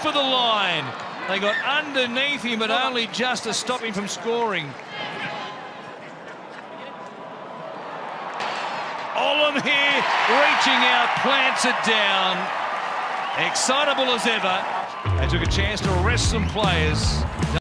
for the line. They got underneath him, but only just to stop him from scoring. Olam here, reaching out, plants it down. Excitable as ever. They took a chance to arrest some players.